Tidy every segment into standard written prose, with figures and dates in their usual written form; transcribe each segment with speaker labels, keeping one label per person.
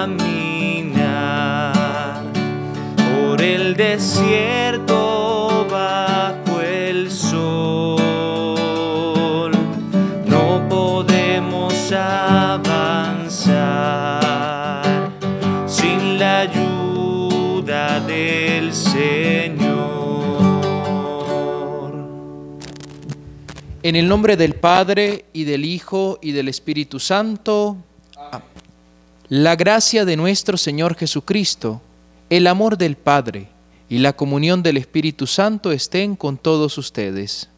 Speaker 1: caminar por el desierto bajo el sol. No podemos avanzar sin la ayuda del Señor.
Speaker 2: En el nombre del Padre, y del Hijo, y del Espíritu Santo. Amén. La gracia de nuestro Señor Jesucristo, el amor del Padre y la comunión del Espíritu Santo estén con todos ustedes.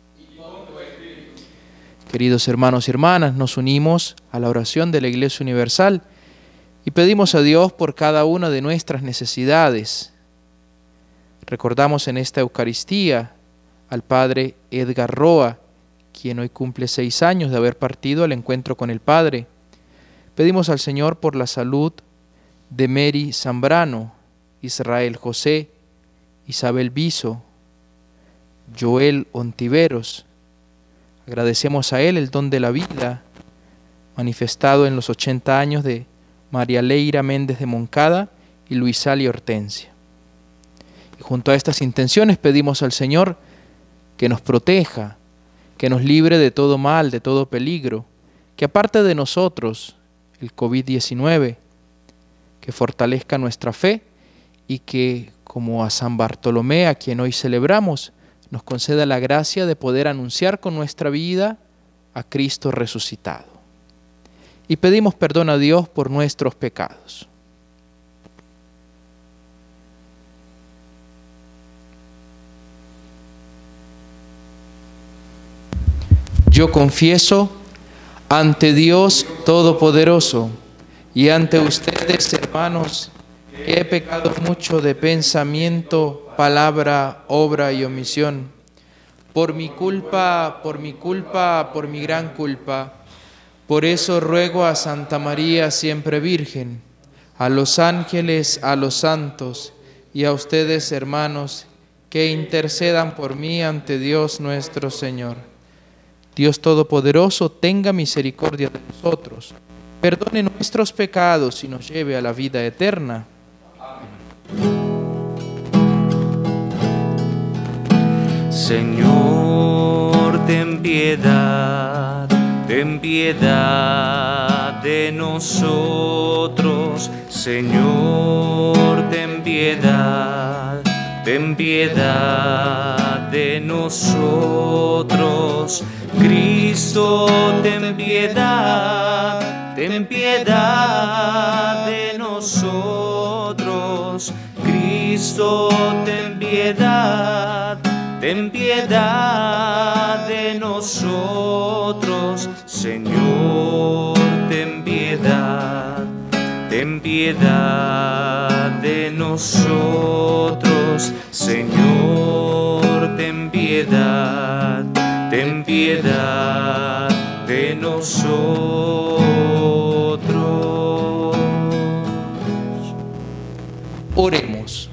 Speaker 2: Queridos hermanos y hermanas, nos unimos a la oración de la Iglesia Universal y pedimos a Dios por cada una de nuestras necesidades. Recordamos en esta Eucaristía al Padre Edgar Roa, quien hoy cumple 6 años de haber partido al encuentro con el Padre. Pedimos al Señor por la salud de Mary Zambrano, Israel José, Isabel Biso, Joel Ontiveros. Agradecemos a él el don de la vida manifestado en los 80 años de María Leira Méndez de Moncada y Luisalia Hortensia. Y junto a estas intenciones pedimos al Señor que nos proteja, que nos libre de todo mal, de todo peligro, que aparte de nosotros el COVID-19, que fortalezca nuestra fe y que, como a San Bartolomé, a quien hoy celebramos, nos conceda la gracia de poder anunciar con nuestra vida a Cristo resucitado. Y pedimos perdón a Dios por nuestros pecados. Yo confieso ante Dios Todopoderoso y ante ustedes, hermanos, que he pecado mucho de pensamiento, palabra, obra y omisión. Por mi culpa, por mi gran culpa. Por eso ruego a Santa María siempre Virgen, a los ángeles, a los santos y a ustedes, hermanos, que intercedan por mí ante Dios nuestro Señor. Dios Todopoderoso, tenga misericordia de nosotros, perdone nuestros pecados y nos lleve a la vida eterna.
Speaker 1: Señor, ten piedad de nosotros. Señor, ten piedad de nosotros. Cristo, ten piedad de nosotros. Cristo, ten piedad de nosotros. Señor, ten piedad de nosotros. Señor, ten piedad de nosotros.
Speaker 2: Oremos.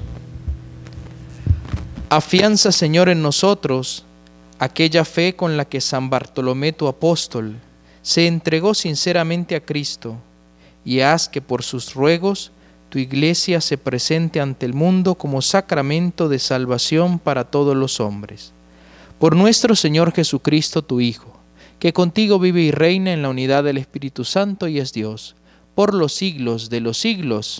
Speaker 2: Afianza, Señor, en nosotros aquella fe con la que San Bartolomé, tu apóstol, se entregó sinceramente a Cristo, y haz que por sus ruegos tu Iglesia se presente ante el mundo como sacramento de salvación para todos los hombres. Por nuestro Señor Jesucristo, tu Hijo, que contigo vive y reina en la unidad del Espíritu Santo y es Dios, por los siglos de los siglos.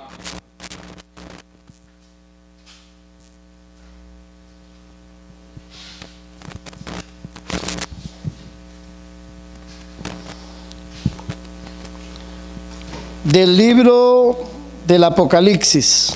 Speaker 3: Del libro del Apocalipsis.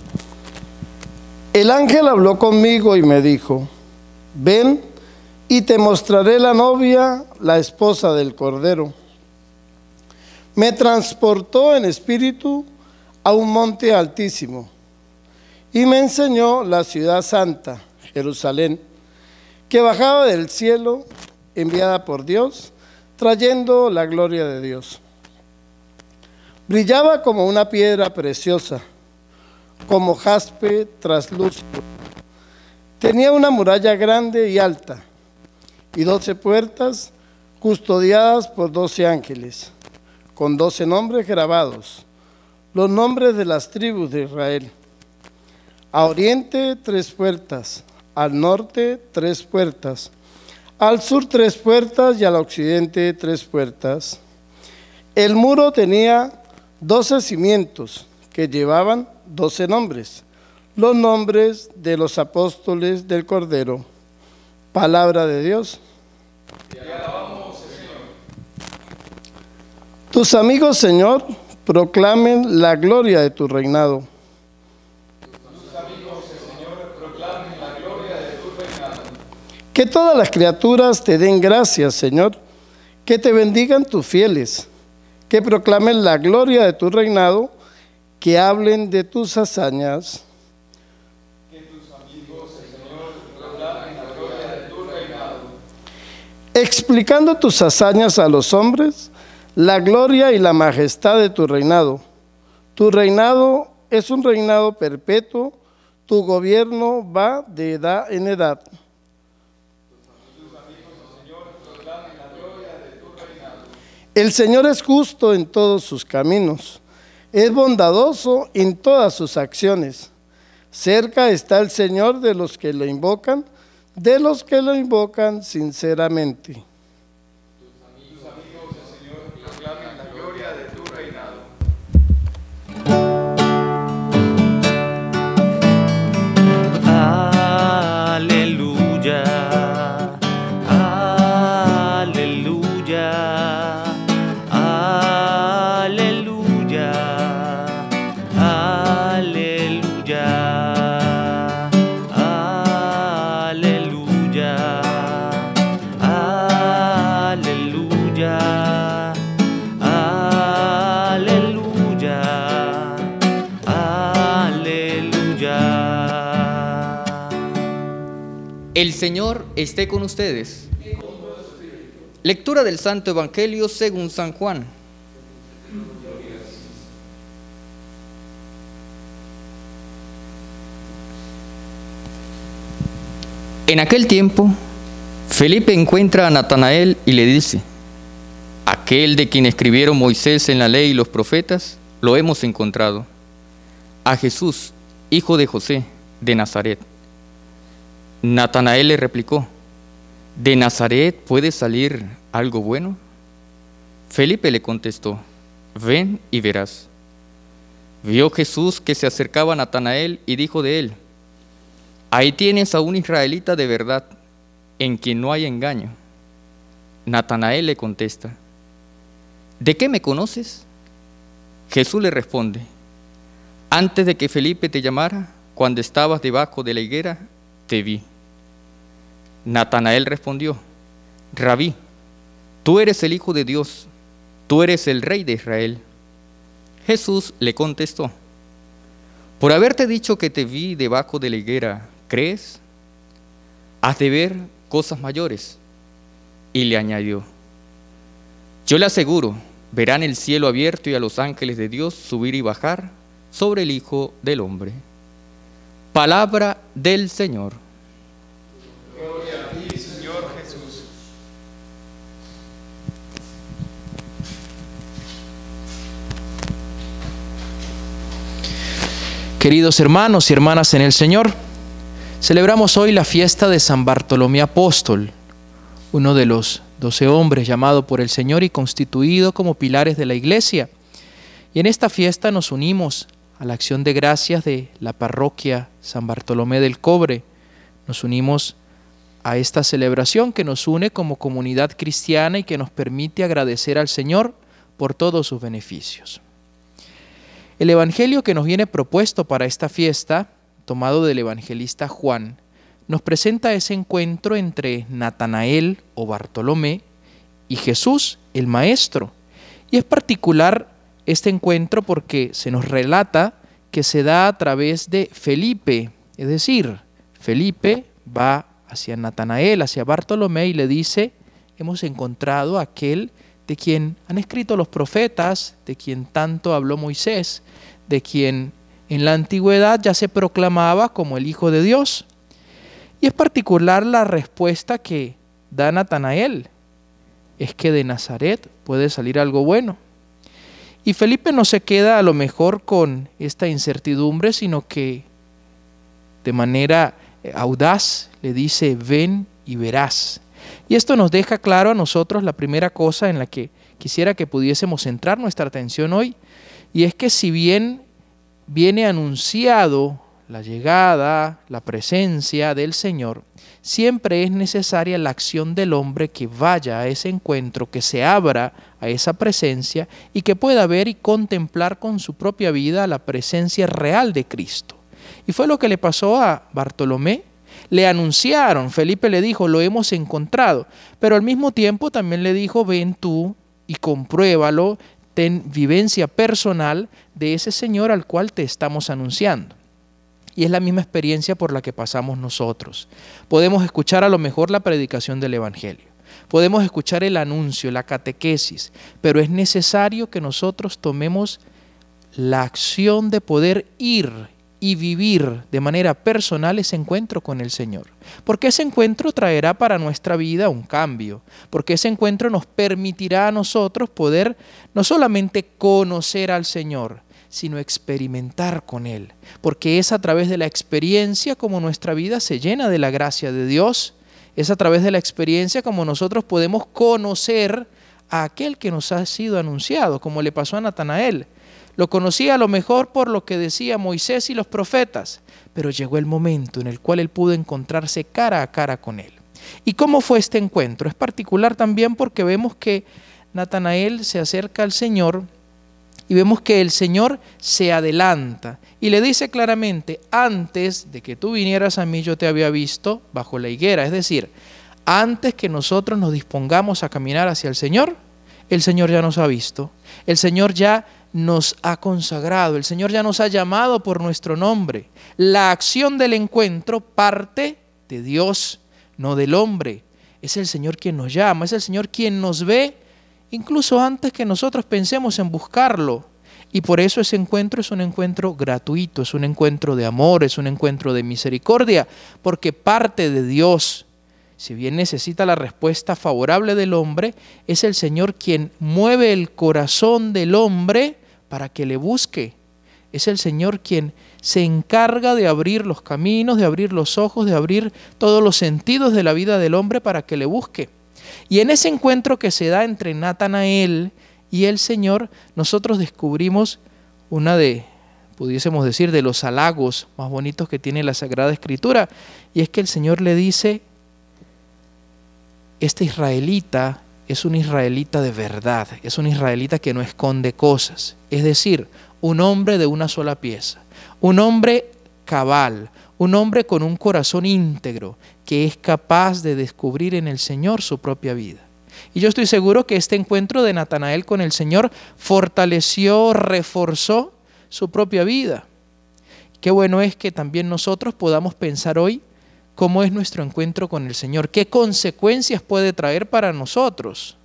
Speaker 3: El ángel habló conmigo y me dijo: ven y te mostraré la novia, la esposa del Cordero. Me transportó en espíritu a un monte altísimo y me enseñó la ciudad santa, Jerusalén, que bajaba del cielo, enviada por Dios, trayendo la gloria de Dios. Brillaba como una piedra preciosa, como jaspe traslúcido. Tenía una muralla grande y alta, y 12 puertas custodiadas por 12 ángeles, con 12 nombres grabados, los nombres de las tribus de Israel. A oriente 3 puertas, al norte 3 puertas, al sur 3 puertas y al occidente 3 puertas. El muro tenía 12 cimientos que llevaban 12 nombres, los nombres de los apóstoles del Cordero. Palabra de Dios.
Speaker 4: Te alabamos, Señor.
Speaker 3: Tus amigos, Señor, proclamen la gloria de tu reinado.
Speaker 4: Tus amigos, Señor, proclamen la gloria de tu reinado.
Speaker 3: Que todas las criaturas te den gracias, Señor, que te bendigan tus fieles, que proclamen la gloria de tu reinado, que hablen de tus hazañas.
Speaker 4: Que tus amigos, Señor, proclamen la gloria de tu reinado.
Speaker 3: Explicando tus hazañas a los hombres, la gloria y la majestad de tu reinado. Tu reinado es un reinado perpetuo, tu gobierno va de edad en edad. El Señor es justo en todos sus caminos, es bondadoso en todas sus acciones. Cerca está el Señor de los que lo invocan sinceramente.
Speaker 4: Tus amigos, Señor, proclamen la gloria de tu reinado.
Speaker 1: Aleluya, aleluya, aleluya, aleluya, aleluya, aleluya, aleluya, aleluya.
Speaker 5: El Señor esté con ustedes. Lectura del Santo Evangelio según San Juan. En aquel tiempo, Felipe encuentra a Natanael y le dice: aquel de quien escribieron Moisés en la ley y los profetas, lo hemos encontrado, a Jesús, hijo de José, de Nazaret. Natanael le replicó: ¿de Nazaret puede salir algo bueno? Felipe le contestó: ven y verás. Vio Jesús que se acercaba a Natanael y dijo de él: ahí tienes a un israelita de verdad, en quien no hay engaño. Natanael le contesta: ¿de qué me conoces? Jesús le responde: antes de que Felipe te llamara, cuando estabas debajo de la higuera, te vi. Natanael respondió: Rabí, tú eres el Hijo de Dios, tú eres el Rey de Israel. Jesús le contestó: por haberte dicho que te vi debajo de la higuera, ¿crees? Has de ver cosas mayores. Y le añadió: yo le aseguro, verán el cielo abierto y a los ángeles de Dios subir y bajar sobre el Hijo del Hombre. Palabra del Señor.
Speaker 4: Gloria a ti, Señor Jesús.
Speaker 2: Queridos hermanos y hermanas en el Señor, celebramos hoy la fiesta de San Bartolomé Apóstol, uno de los 12 hombres llamado por el Señor y constituido como pilares de la Iglesia. Y en esta fiesta nos unimos a la acción de gracias de la parroquia San Bartolomé del Cobre. Nos unimos a esta celebración que nos une como comunidad cristiana y que nos permite agradecer al Señor por todos sus beneficios. El evangelio que nos viene propuesto para esta fiesta, tomado del evangelista Juan, nos presenta ese encuentro entre Natanael o Bartolomé y Jesús, el Maestro. Y es particular este encuentro porque se nos relata que se da a través de Felipe, es decir, Felipe va hacia Natanael, hacia Bartolomé y le dice: hemos encontrado a aquel de quien han escrito los profetas, de quien tanto habló Moisés, de quien en la antigüedad ya se proclamaba como el Hijo de Dios. Y es particular la respuesta que da Natanael: es que de Nazaret puede salir algo bueno. Y Felipe no se queda a lo mejor con esta incertidumbre, sino que de manera audaz le dice, ven y verás. Y esto nos deja claro a nosotros la primera cosa en la que quisiera que pudiésemos centrar nuestra atención hoy, y es que si bien viene anunciado la llegada, la presencia del Señor, siempre es necesaria la acción del hombre que vaya a ese encuentro, que se abra a esa presencia y que pueda ver y contemplar con su propia vida la presencia real de Cristo. Y fue lo que le pasó a Bartolomé. Le anunciaron, Felipe le dijo, lo hemos encontrado, pero al mismo tiempo también le dijo, ven tú y compruébalo, ten vivencia personal de ese Señor al cual te estamos anunciando. Y es la misma experiencia por la que pasamos nosotros. Podemos escuchar a lo mejor la predicación del Evangelio, podemos escuchar el anuncio, la catequesis, pero es necesario que nosotros tomemos la acción de poder ir y vivir de manera personal ese encuentro con el Señor. Porque ese encuentro traerá para nuestra vida un cambio, porque ese encuentro nos permitirá a nosotros poder no solamente conocer al Señor, sino experimentar con Él, porque es a través de la experiencia como nuestra vida se llena de la gracia de Dios, es a través de la experiencia como nosotros podemos conocer a aquel que nos ha sido anunciado, como le pasó a Natanael. Lo conocía a lo mejor por lo que decía Moisés y los profetas, pero llegó el momento en el cual él pudo encontrarse cara a cara con Él. ¿Y cómo fue este encuentro? Es particular también porque vemos que Natanael se acerca al Señor y vemos que el Señor se adelanta y le dice claramente, antes de que tú vinieras a mí yo te había visto bajo la higuera. Es decir, antes que nosotros nos dispongamos a caminar hacia el Señor ya nos ha visto, el Señor ya nos ha consagrado, el Señor ya nos ha llamado por nuestro nombre. La acción del encuentro parte de Dios, no del hombre. Es el Señor quien nos llama, es el Señor quien nos ve, incluso antes que nosotros pensemos en buscarlo. Y por eso ese encuentro es un encuentro gratuito, es un encuentro de amor, es un encuentro de misericordia, porque parte de Dios. Si bien necesita la respuesta favorable del hombre, es el Señor quien mueve el corazón del hombre para que le busque. Es el Señor quien se encarga de abrir los caminos, de abrir los ojos, de abrir todos los sentidos de la vida del hombre para que le busque. Y en ese encuentro que se da entre Natanael y el Señor, nosotros descubrimos una de, pudiésemos decir, de los halagos más bonitos que tiene la Sagrada Escritura, y es que el Señor le dice, este israelita es un israelita de verdad, es un israelita que no esconde cosas, es decir, un hombre de una sola pieza, un hombre cabal, un hombre con un corazón íntegro, que es capaz de descubrir en el Señor su propia vida. Y yo estoy seguro que este encuentro de Natanael con el Señor fortaleció, reforzó su propia vida. Qué bueno es que también nosotros podamos pensar hoy cómo es nuestro encuentro con el Señor, qué consecuencias puede traer para nosotros.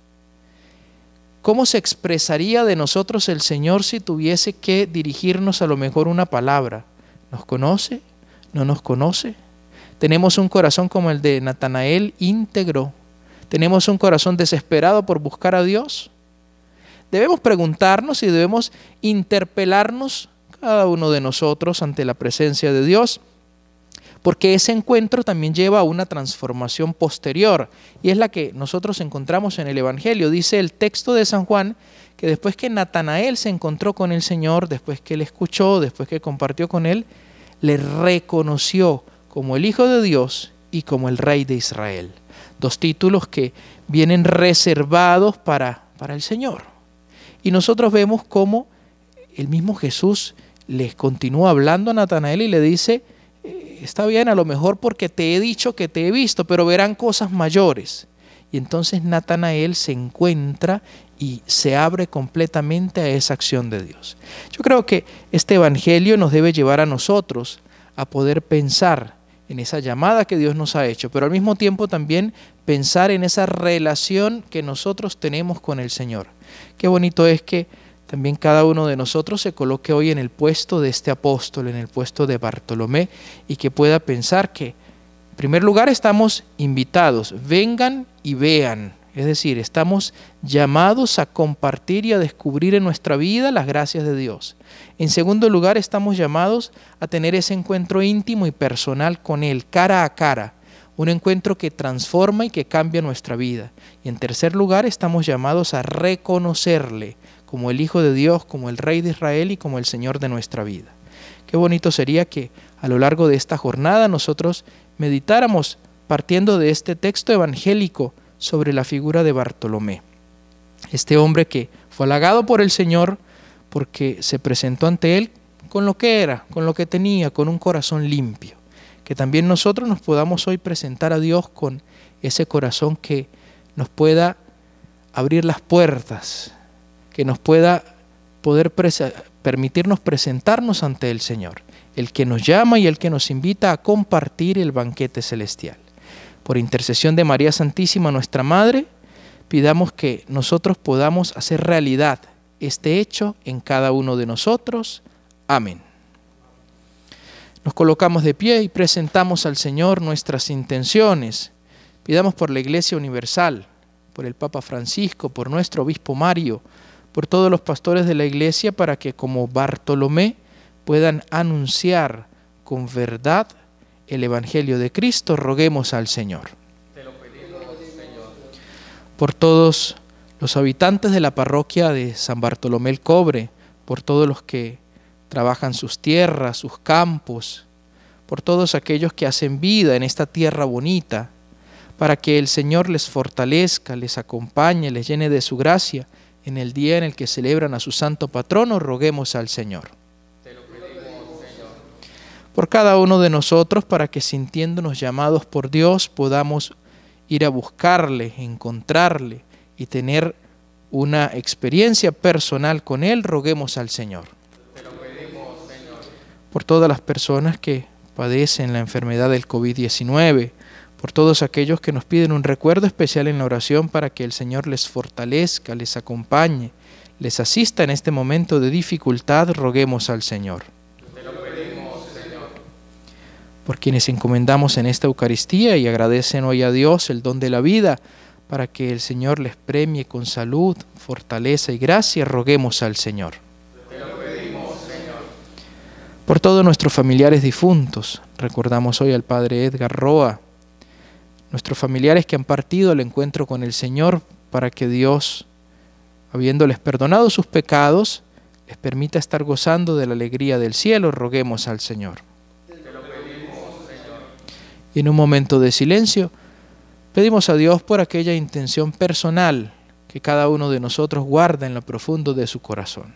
Speaker 2: ¿Cómo se expresaría de nosotros el Señor si tuviese que dirigirnos a lo mejor una palabra? ¿Nos conoce? ¿No nos conoce? ¿Tenemos un corazón como el de Natanael, íntegro? ¿Tenemos un corazón desesperado por buscar a Dios? Debemos preguntarnos y debemos interpelarnos cada uno de nosotros ante la presencia de Dios, porque ese encuentro también lleva a una transformación posterior, y es la que nosotros encontramos en el Evangelio. Dice el texto de San Juan que después que Natanael se encontró con el Señor, después que él escuchó, después que compartió con él, le reconoció como el Hijo de Dios y como el Rey de Israel. Dos títulos que vienen reservados para el Señor. Y nosotros vemos cómo el mismo Jesús les continúa hablando a Natanael y le dice, está bien, a lo mejor porque te he dicho que te he visto, pero verán cosas mayores. Y entonces Natanael se encuentra y se abre completamente a esa acción de Dios. Yo creo que este Evangelio nos debe llevar a nosotros a poder pensar en esa llamada que Dios nos ha hecho, pero al mismo tiempo también pensar en esa relación que nosotros tenemos con el Señor. Qué bonito es que también cada uno de nosotros se coloque hoy en el puesto de este apóstol, en el puesto de Bartolomé, y que pueda pensar que, en primer lugar, estamos invitados, vengan y vean. Es decir, estamos llamados a compartir y a descubrir en nuestra vida las gracias de Dios. En segundo lugar, estamos llamados a tener ese encuentro íntimo y personal con Él, cara a cara. Un encuentro que transforma y que cambia nuestra vida. Y en tercer lugar, estamos llamados a reconocerle como el Hijo de Dios, como el Rey de Israel y como el Señor de nuestra vida. Qué bonito sería que a lo largo de esta jornada nosotros meditáramos partiendo de este texto evangélico sobre la figura de Bartolomé. Este hombre que fue halagado por el Señor porque se presentó ante Él con lo que era, con lo que tenía, con un corazón limpio. Que también nosotros nos podamos hoy presentar a Dios con ese corazón que nos pueda abrir las puertas, que nos pueda permitirnos presentarnos ante el Señor, el que nos llama y el que nos invita a compartir el banquete celestial. Por intercesión de María Santísima, nuestra Madre, pidamos que nosotros podamos hacer realidad este hecho en cada uno de nosotros. Amén. Nos colocamos de pie y presentamos al Señor nuestras intenciones. Pidamos por la Iglesia Universal, por el Papa Francisco, por nuestro Obispo Mario, por todos los pastores de la Iglesia, para que como Bartolomé puedan anunciar con verdad el Evangelio de Cristo. Roguemos al Señor.
Speaker 5: Te lo pedimos, Señor.
Speaker 2: Por todos los habitantes de la parroquia de San Bartolomé el Cobre, por todos los que trabajan sus tierras, sus campos, por todos aquellos que hacen vida en esta tierra bonita, para que el Señor les fortalezca, les acompañe, les llene de su gracia en el día en el que celebran a su santo patrono. Roguemos al Señor.
Speaker 5: Te lo pedimos, Señor.
Speaker 2: Por cada uno de nosotros, para que sintiéndonos llamados por Dios podamos ir a buscarle, encontrarle y tener una experiencia personal con Él. Roguemos al Señor.
Speaker 5: Te lo pedimos, Señor.
Speaker 2: Por todas las personas que padecen la enfermedad del COVID-19, por todos aquellos que nos piden un recuerdo especial en la oración para que el Señor les fortalezca, les acompañe, les asista en este momento de dificultad. Roguemos al Señor.
Speaker 5: Te lo pedimos, Señor.
Speaker 2: Por quienes encomendamos en esta Eucaristía y agradecen hoy a Dios el don de la vida, para que el Señor les premie con salud, fortaleza y gracia. Roguemos al Señor.
Speaker 5: Te lo pedimos, Señor.
Speaker 2: Por todos nuestros familiares difuntos, recordamos hoy al Padre Edgar Roa, nuestros familiares que han partido al encuentro con el Señor, para que Dios, habiéndoles perdonado sus pecados, les permita estar gozando de la alegría del cielo. Roguemos al Señor.
Speaker 5: Te lo pedimos, Señor.
Speaker 2: Y en un momento de silencio, pedimos a Dios por aquella intención personal que cada uno de nosotros guarda en lo profundo de su corazón.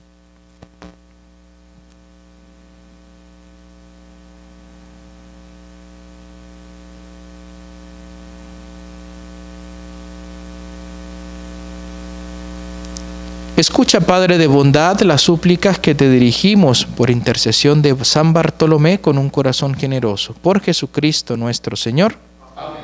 Speaker 2: Escucha, Padre de bondad, las súplicas que te dirigimos por intercesión de San Bartolomé con un corazón generoso. Por Jesucristo nuestro Señor.
Speaker 5: Amén.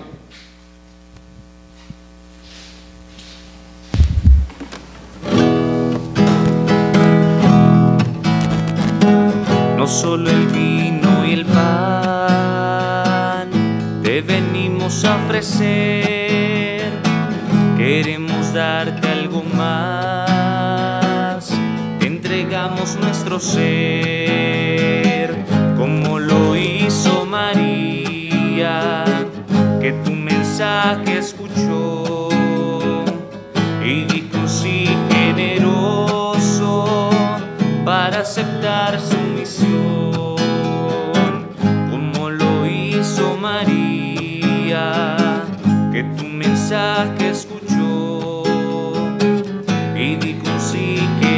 Speaker 1: No solo el vino y el pan te venimos a ofrecer, queremos darte algo más, te entregamos nuestro ser, como lo hizo María, que tu mensaje escuchó y dijo sí generoso para aceptar su misión, como lo hizo María, que tu mensaje escuchó y dijo sí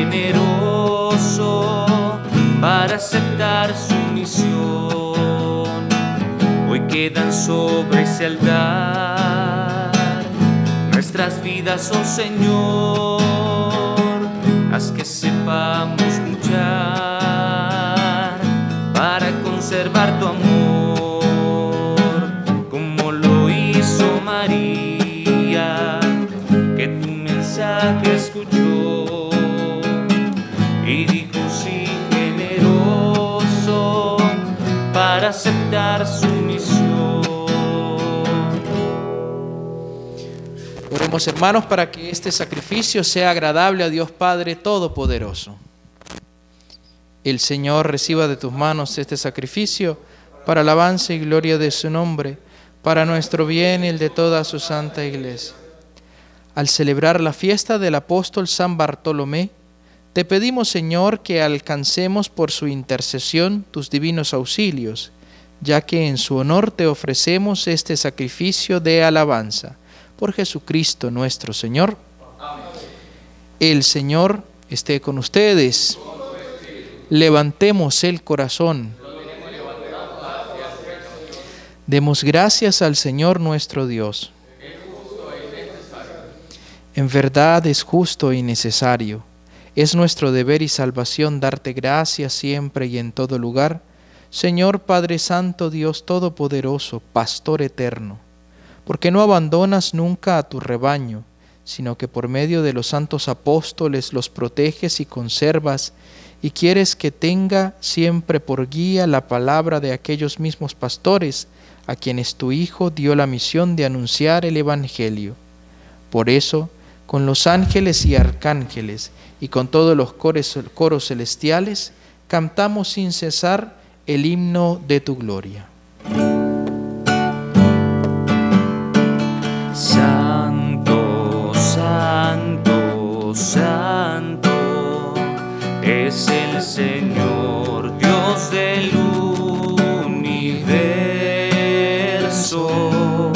Speaker 1: generoso para aceptar su misión. Hoy quedan sobre ese altar nuestras vidas, oh Señor, haz que sepamos luchar para conservar tu amor, como lo hizo María, que tu mensaje escuchó y dijo sí generoso para aceptar su misión.
Speaker 2: Oremos, hermanos, para que este sacrificio sea agradable a Dios Padre Todopoderoso. El Señor reciba de tus manos este sacrificio para alabanza y gloria de su nombre, para nuestro bien y el de toda su santa Iglesia. Al celebrar la fiesta del apóstol San Bartolomé, te pedimos, Señor, que alcancemos por su intercesión tus divinos auxilios, ya que en su honor te ofrecemos este sacrificio de alabanza. Por Jesucristo nuestro Señor. Amén. El Señor esté con ustedes. Levantemos el corazón. Demos gracias al Señor nuestro Dios. En verdad es justo y necesario. Es nuestro deber y salvación darte gracias siempre y en todo lugar, Señor Padre Santo, Dios Todopoderoso, Pastor eterno, porque no abandonas nunca a tu rebaño, sino que por medio de los santos apóstoles los proteges y conservas, y quieres que tenga siempre por guía la palabra de aquellos mismos pastores, a quienes tu Hijo dio la misión de anunciar el Evangelio. Por eso, con los ángeles y arcángeles, y con todos los coros celestiales, cantamos sin cesar el himno de tu gloria.
Speaker 1: Santo, santo, santo, es el Señor, Dios del universo.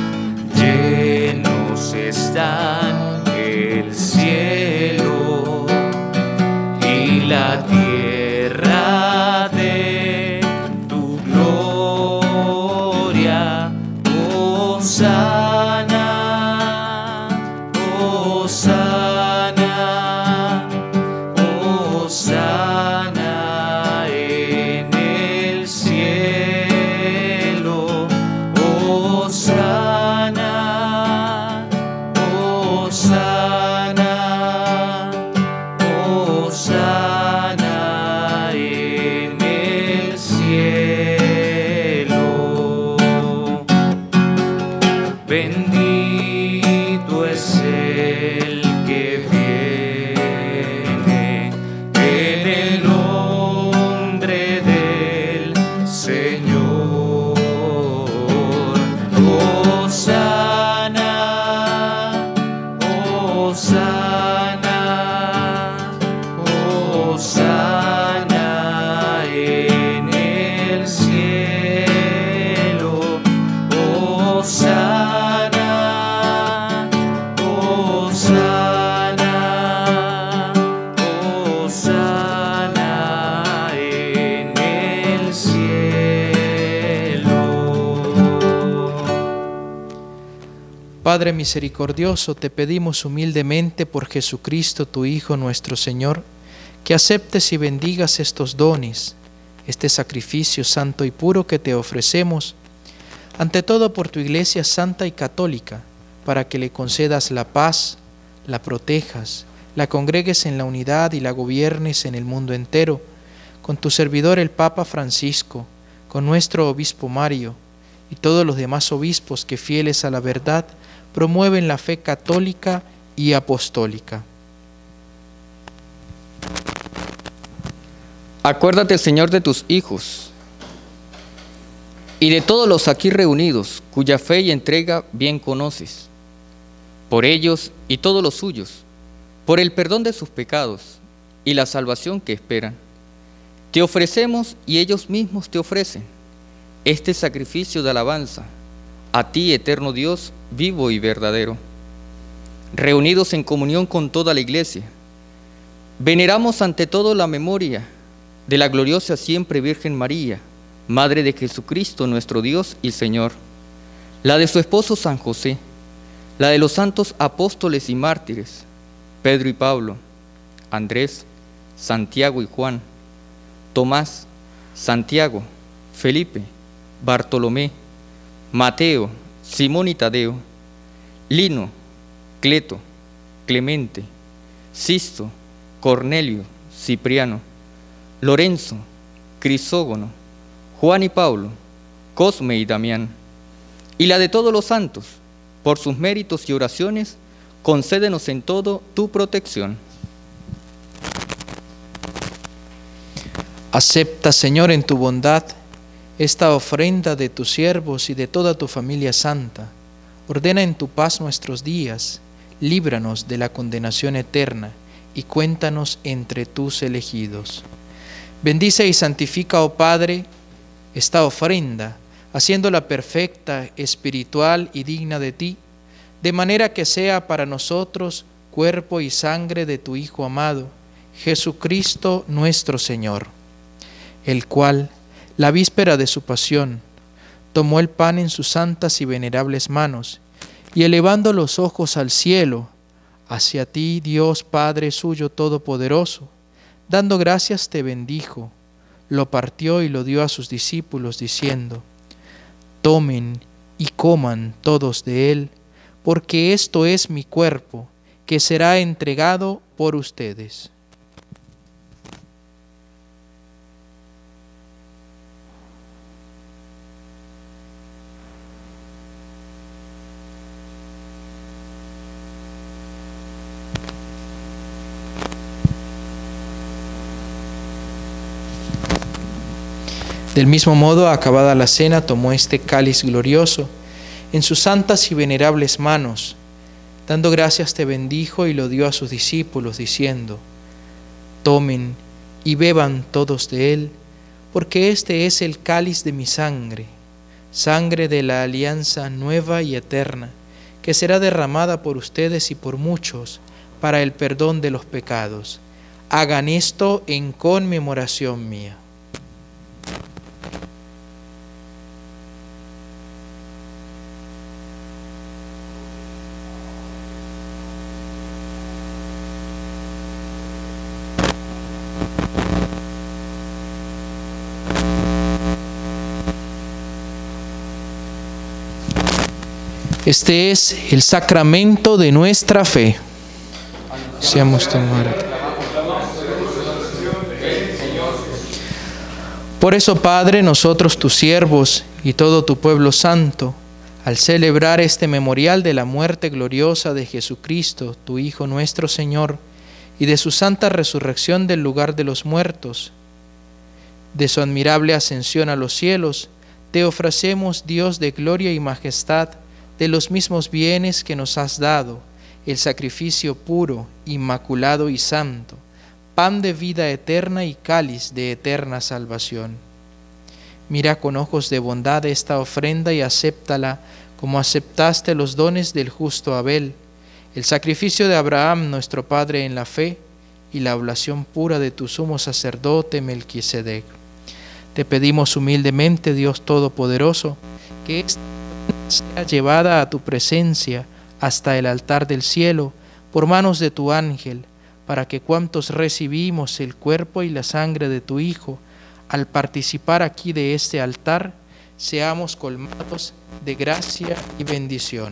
Speaker 1: Llenos están el cielo y la tierra de tu gloria. Hosana, Hosana, Hosana en el cielo. Hosana, Hosana, Hosana en el cielo. Bendito es el que viene en el nombre del Señor. Hosana, Hosana, Hosana en el cielo. Hosana, Hosana, Hosana en el cielo.
Speaker 2: Padre misericordioso, te pedimos humildemente por Jesucristo, tu Hijo nuestro Señor, que aceptes y bendigas estos dones, este sacrificio santo y puro que te ofrecemos, ante todo por tu Iglesia santa y católica, para que le concedas la paz, la protejas, la congregues en la unidad y la gobiernes en el mundo entero, con tu servidor el Papa Francisco, con nuestro obispo Mario y todos los demás obispos que, fieles a la verdad, promueven la fe católica y apostólica.
Speaker 5: Acuérdate, Señor, de tus hijos y de todos los aquí reunidos, cuya fe y entrega bien conoces. Por ellos y todos los suyos, por el perdón de sus pecados y la salvación que esperan, te ofrecemos y ellos mismos te ofrecen este sacrificio de alabanza, a ti, eterno Dios, vivo y verdadero. Reunidos en comunión con toda la Iglesia, veneramos ante todo la memoria de la gloriosa siempre Virgen María, Madre de Jesucristo nuestro Dios y Señor, la de su esposo San José, la de los santos apóstoles y mártires, Pedro y Pablo, Andrés, Santiago y Juan, Tomás, Santiago, Felipe, Bartolomé, Mateo, Simón y Tadeo, Lino, Cleto, Clemente, Sisto, Cornelio, Cipriano, Lorenzo, Crisógono, Juan y Pablo, Cosme y Damián, y la de todos los santos, por sus méritos y oraciones, concédenos en todo tu protección.
Speaker 2: Acepta, Señor, en tu bondad esta ofrenda de tus siervos y de toda tu familia santa. Ordena en tu paz nuestros días, líbranos de la condenación eterna y cuéntanos entre tus elegidos. Bendice y santifica, oh Padre, esta ofrenda, haciéndola perfecta, espiritual y digna de ti, de manera que sea para nosotros cuerpo y sangre de tu Hijo amado, Jesucristo nuestro Señor, el cual, la víspera de su pasión, tomó el pan en sus santas y venerables manos, y elevando los ojos al cielo, hacia ti, Dios Padre suyo todopoderoso, dando gracias te bendijo, lo partió y lo dio a sus discípulos, diciendo: Tomen y coman todos de él, porque esto es mi cuerpo, que será entregado por ustedes. Del mismo modo, acabada la cena, tomó este cáliz glorioso en sus santas y venerables manos. Dando gracias te bendijo y lo dio a sus discípulos, diciendo: Tomen y beban todos de él, porque este es el cáliz de mi sangre, sangre de la alianza nueva y eterna, que será derramada por ustedes y por muchos para el perdón de los pecados. Hagan esto en conmemoración mía. Este es el sacramento de nuestra fe. Seamos tu muerte. Por eso, Padre, nosotros tus siervos y todo tu pueblo santo, al celebrar este memorial de la muerte gloriosa de Jesucristo, tu Hijo nuestro Señor, y de su santa resurrección del lugar de los muertos, de su admirable ascensión a los cielos, te ofrecemos, Dios de gloria y majestad, de los mismos bienes que nos has dado, el sacrificio puro, inmaculado y santo, pan de vida eterna y cáliz de eterna salvación. Mira con ojos de bondad esta ofrenda y acéptala como aceptaste los dones del justo Abel, el sacrificio de Abraham nuestro Padre en la fe y la oblación pura de tu sumo sacerdote Melquisedec. Te pedimos humildemente, Dios Todopoderoso, que esta sea llevada a tu presencia hasta el altar del cielo por manos de tu ángel, para que cuantos recibimos el cuerpo y la sangre de tu Hijo, al participar aquí de este altar, seamos colmados de gracia y bendición.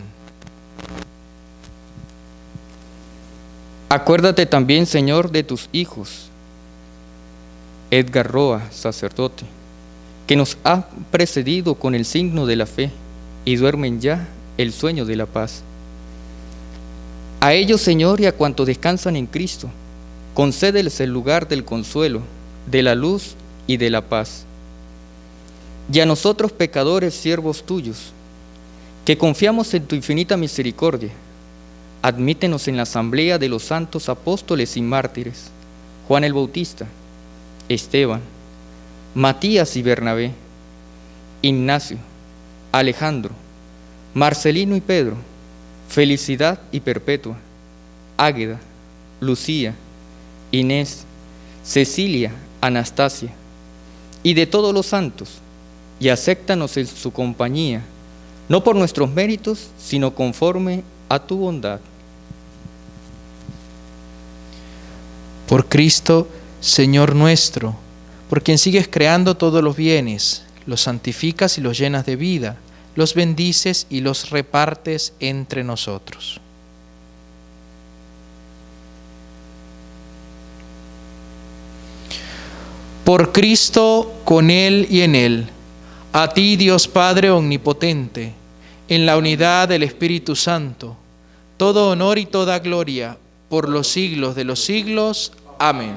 Speaker 5: Acuérdate también, Señor, de tus hijos, Edgar Roa, sacerdote, que nos ha precedido con el signo de la fe y duermen ya el sueño de la paz. A ellos, Señor, y a cuantos descansan en Cristo, concédeles el lugar del consuelo, de la luz y de la paz. Y a nosotros, pecadores, siervos tuyos, que confiamos en tu infinita misericordia, admítenos en la asamblea de los santos apóstoles y mártires, Juan el Bautista, Esteban, Matías y Bernabé, Ignacio, Alejandro, Marcelino y Pedro, Felicidad y Perpetua, Águeda, Lucía, Inés, Cecilia, Anastasia, y de todos los santos, y acéptanos en su compañía, no por nuestros méritos, sino conforme a tu bondad.
Speaker 2: Por Cristo, Señor nuestro, por quien sigues creando todos los bienes, los santificas y los llenas de vida, los bendices y los repartes entre nosotros. Por Cristo, con Él y en Él, a ti, Dios Padre omnipotente, en la unidad del Espíritu Santo, todo honor y toda gloria, por los siglos de los siglos. Amén.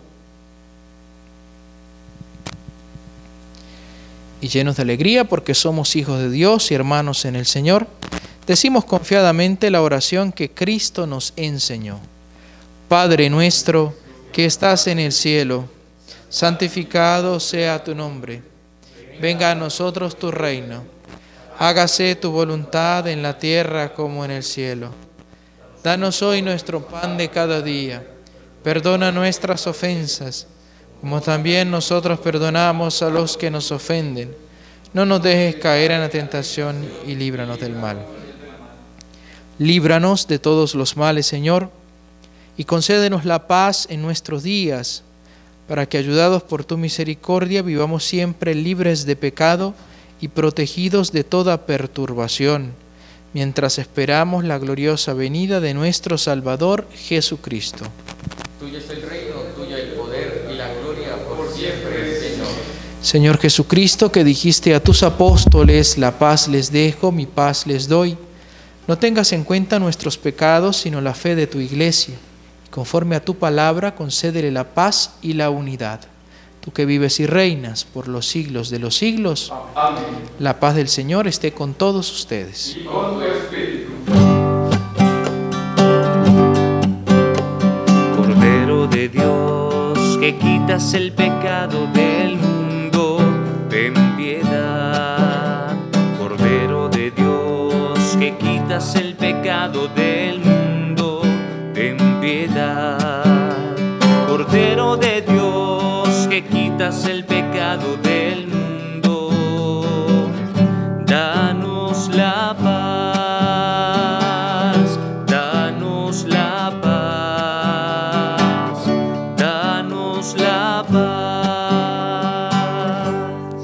Speaker 2: Y llenos de alegría porque somos hijos de Dios y hermanos en el Señor, decimos confiadamente la oración que Cristo nos enseñó. Padre nuestro, que estás en el cielo, santificado sea tu nombre. Venga a nosotros tu reino. Hágase tu voluntad en la tierra como en el cielo. Danos hoy nuestro pan de cada día. Perdona nuestras ofensas, como también nosotros perdonamos a los que nos ofenden. No nos dejes caer en la tentación y líbranos del mal. Líbranos de todos los males, Señor, y concédenos la paz en nuestros días, para que, ayudados por tu misericordia, vivamos siempre libres de pecado y protegidos de toda perturbación, mientras esperamos la gloriosa venida de nuestro Salvador Jesucristo.
Speaker 5: Tuyo es el reino, tuyo el poder y la gloria por siempre, Señor.
Speaker 2: Señor Jesucristo, que dijiste a tus apóstoles, la paz les dejo, mi paz les doy, no tengas en cuenta nuestros pecados, sino la fe de tu Iglesia. Conforme a tu palabra, concédele la paz y la unidad. Tú que vives y reinas por los siglos de los siglos.
Speaker 4: Amén.
Speaker 2: La paz del Señor esté con todos ustedes.
Speaker 4: Y con tu espíritu.
Speaker 1: Cordero de Dios, que quitas el pecado del mundo, ten piedad. Cordero de Dios, que quitas el pecado del mundo, ten piedad. Cordero de Dios, que quitas el pecado del mundo, danos la paz, danos la paz, danos la paz.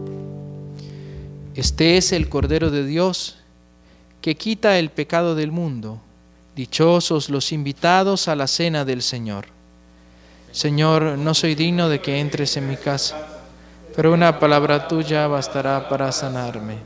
Speaker 2: Este es el Cordero de Dios, que quita el pecado del mundo. Dichosos los invitados a la cena del Señor. Señor, no soy digno de que entres en mi casa, pero una palabra tuya bastará para sanarme.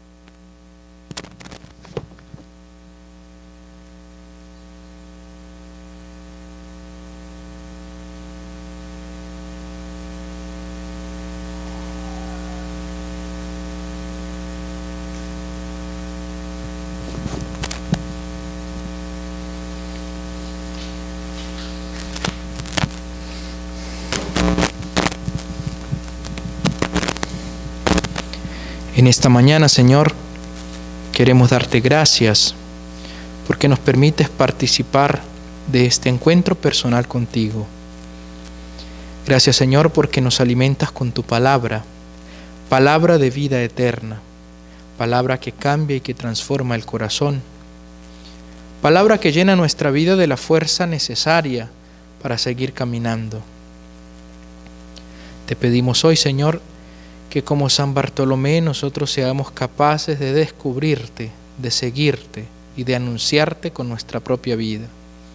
Speaker 2: En esta mañana, Señor, queremos darte gracias porque nos permites participar de este encuentro personal contigo. Gracias, Señor, porque nos alimentas con tu palabra, palabra de vida eterna, palabra que cambia y que transforma el corazón, palabra que llena nuestra vida de la fuerza necesaria para seguir caminando. Te pedimos hoy, Señor, que como San Bartolomé nosotros seamos capaces de descubrirte, de seguirte y de anunciarte con nuestra propia vida.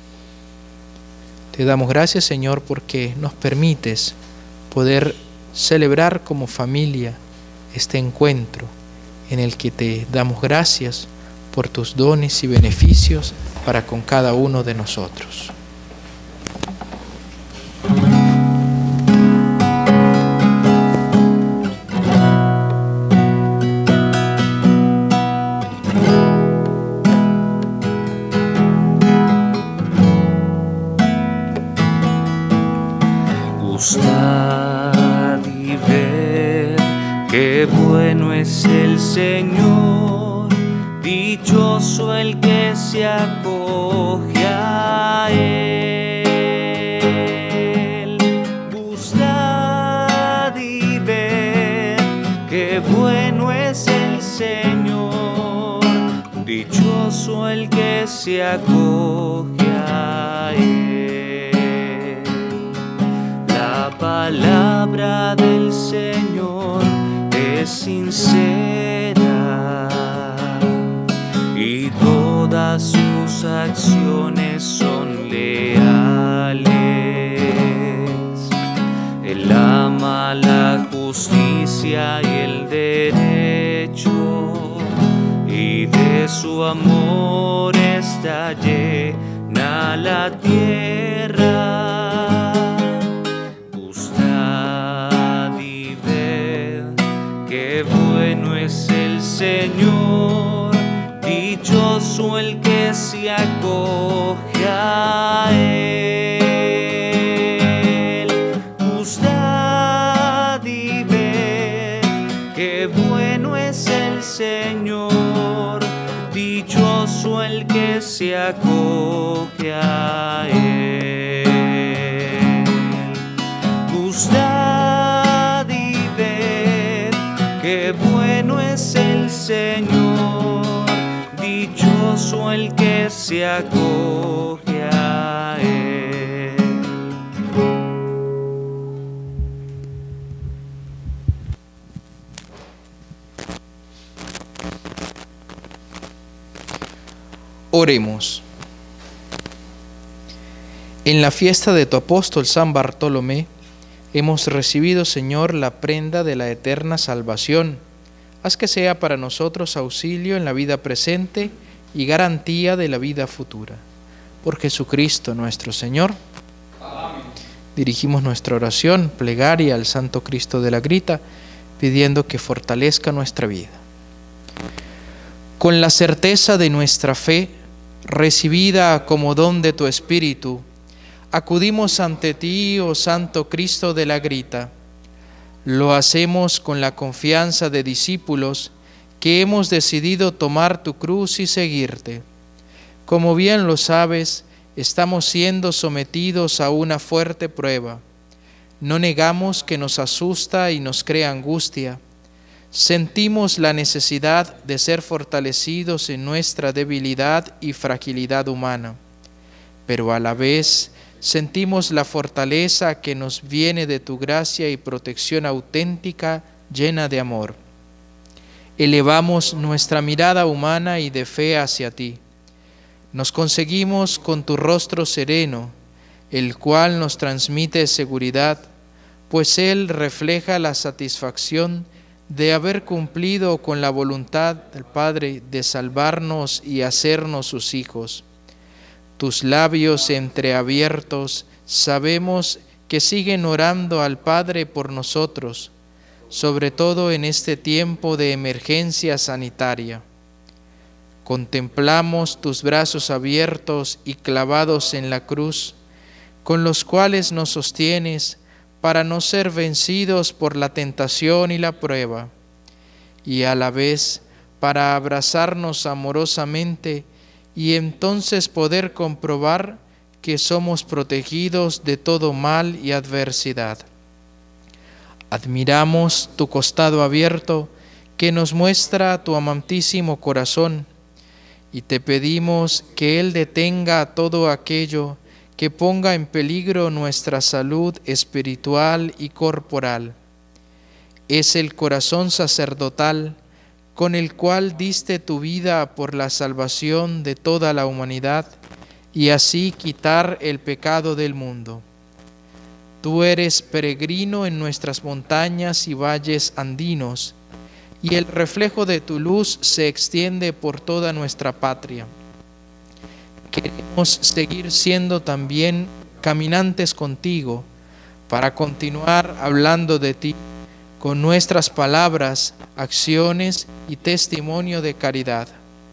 Speaker 2: Te damos gracias, Señor, porque nos permites poder celebrar como familia este encuentro en el que te damos gracias por tus dones y beneficios para con cada uno de nosotros.
Speaker 1: Gustad y ver qué bueno es el Señor, dichoso el que se acoge a Él. Gustad y ver qué bueno es el Señor, dichoso el que se acoge a Él. La palabra del Señor es sincera y todas sus acciones son leales. Él ama la justicia y el derecho, y de su amor está está llena la tierra. Gustad y ved qué bueno es el Señor, dichoso el que se acoge a Él. Gustad y ved qué bueno es el Señor, dichoso el que se acoge a Él. Gustad y ved qué bueno es el Señor, dichoso el que se acoge a Él.
Speaker 2: Oremos. En la fiesta de tu apóstol San Bartolomé, hemos recibido, Señor, la prenda de la eterna salvación. Haz que sea para nosotros auxilio en la vida presente y garantía de la vida futura. Por Jesucristo nuestro Señor.
Speaker 4: Amén.
Speaker 2: Dirigimos nuestra oración, plegaria al Santo Cristo de la Grita, pidiendo que fortalezca nuestra vida. Con la certeza de nuestra fe, recibida como don de tu Espíritu, acudimos ante ti, oh Santo Cristo de la Grita. Lo hacemos con la confianza de discípulos que hemos decidido tomar tu cruz y seguirte. Como bien lo sabes, estamos siendo sometidos a una fuerte prueba. No negamos que nos asusta y nos crea angustia. Sentimos la necesidad de ser fortalecidos en nuestra debilidad y fragilidad humana, pero a la vez sentimos la fortaleza que nos viene de tu gracia y protección auténtica, llena de amor. Elevamos nuestra mirada humana y de fe hacia ti. Nos conseguimos con tu rostro sereno, el cual nos transmite seguridad, pues él refleja la satisfacción de haber cumplido con la voluntad del Padre de salvarnos y hacernos sus hijos. Tus labios entreabiertos sabemos que siguen orando al Padre por nosotros, sobre todo en este tiempo de emergencia sanitaria. Contemplamos tus brazos abiertos y clavados en la cruz, con los cuales nos sostienes para no ser vencidos por la tentación y la prueba, y a la vez para abrazarnos amorosamente y entonces poder comprobar que somos protegidos de todo mal y adversidad. Admiramos tu costado abierto que nos muestra tu amantísimo corazón, y te pedimos que Él detenga todo aquello que ponga en peligro nuestra salud espiritual y corporal. Es el corazón sacerdotal con el cual diste tu vida por la salvación de toda la humanidad y así quitar el pecado del mundo. Tú eres peregrino en nuestras montañas y valles andinos, y el reflejo de tu luz se extiende por toda nuestra patria. Queremos seguir siendo también caminantes contigo para continuar hablando de ti con nuestras palabras, acciones y testimonio de caridad.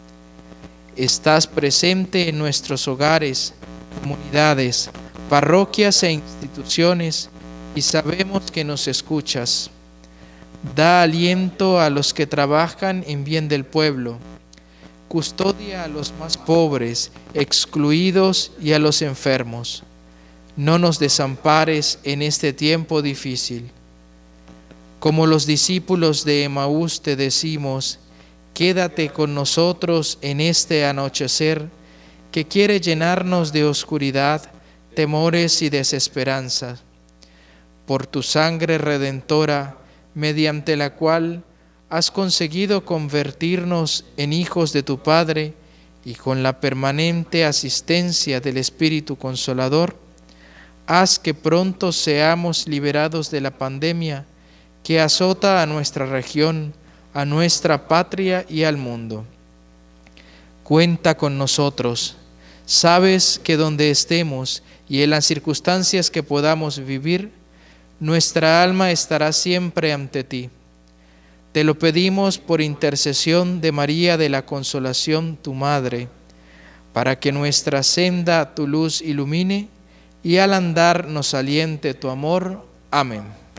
Speaker 2: Estás presente en nuestros hogares, comunidades, parroquias e instituciones y sabemos que nos escuchas. Da aliento a los que trabajan en bien del pueblo. Custodia a los más pobres, excluidos y a los enfermos. No nos desampares en este tiempo difícil. Como los discípulos de Emaús te decimos, quédate con nosotros en este anochecer que quiere llenarnos de oscuridad, temores y desesperanza. Por tu sangre redentora, mediante la cual has conseguido convertirnos en hijos de tu Padre y con la permanente asistencia del Espíritu Consolador, haz que pronto seamos liberados de la pandemia que azota a nuestra región, a nuestra patria y al mundo. Cuenta con nosotros Sabes que donde estemos y en las circunstancias que podamos vivir, nuestra alma estará siempre ante ti. Te lo pedimos por intercesión de María de la Consolación, tu Madre, para que nuestra senda tu luz ilumine y al andar nos aliente tu amor. Amén.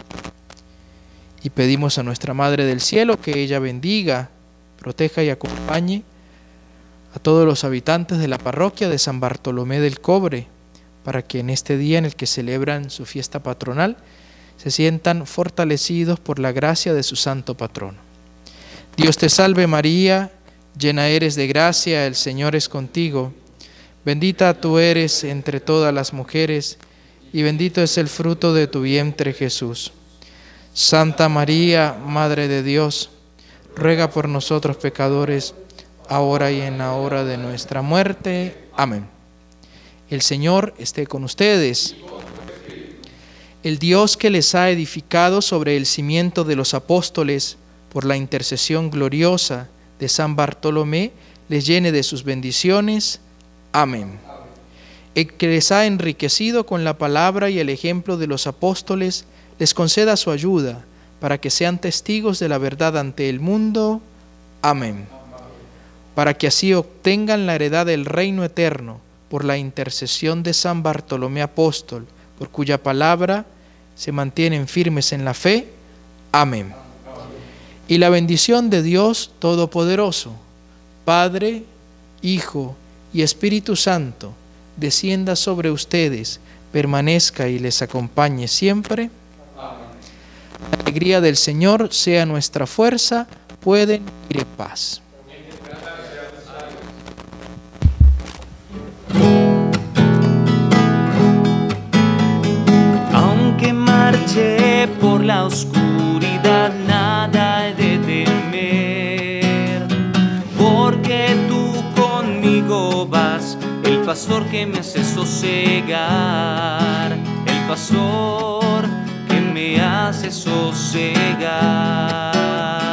Speaker 2: Y pedimos a nuestra Madre del Cielo que ella bendiga, proteja y acompañe a todos los habitantes de la parroquia de San Bartolomé del Cobre, para que en este día en el que celebran su fiesta patronal se sientan fortalecidos por la gracia de su santo patrono. Dios te salve María, llena eres de gracia, el Señor es contigo. Bendita tú eres entre todas las mujeres, y bendito es el fruto de tu vientre Jesús. Santa María, Madre de Dios, ruega por nosotros pecadores, ahora y en la hora de nuestra muerte. Amén. El Señor esté con ustedes. El Dios que les ha edificado sobre el cimiento de los apóstoles, por la intercesión gloriosa de San Bartolomé, les llene de sus bendiciones. Amén. El que les ha enriquecido con la palabra y el ejemplo de los apóstoles, les conceda su ayuda, para que sean testigos de la verdad ante el mundo. Amén. Para que así obtengan la heredad del reino eterno, por la intercesión de San Bartolomé Apóstol, por cuya palabra se mantienen firmes en la fe. Amén. Y la bendición de Dios Todopoderoso, Padre, Hijo y Espíritu Santo, descienda sobre ustedes, permanezca y les acompañe siempre. Amén. La alegría del Señor sea nuestra fuerza. Pueden ir en paz.
Speaker 1: Aunque marche por la oscuridad, nada he de temer, porque tú conmigo vas, el pastor que me hace sosegar, el pastor que me hace sosegar.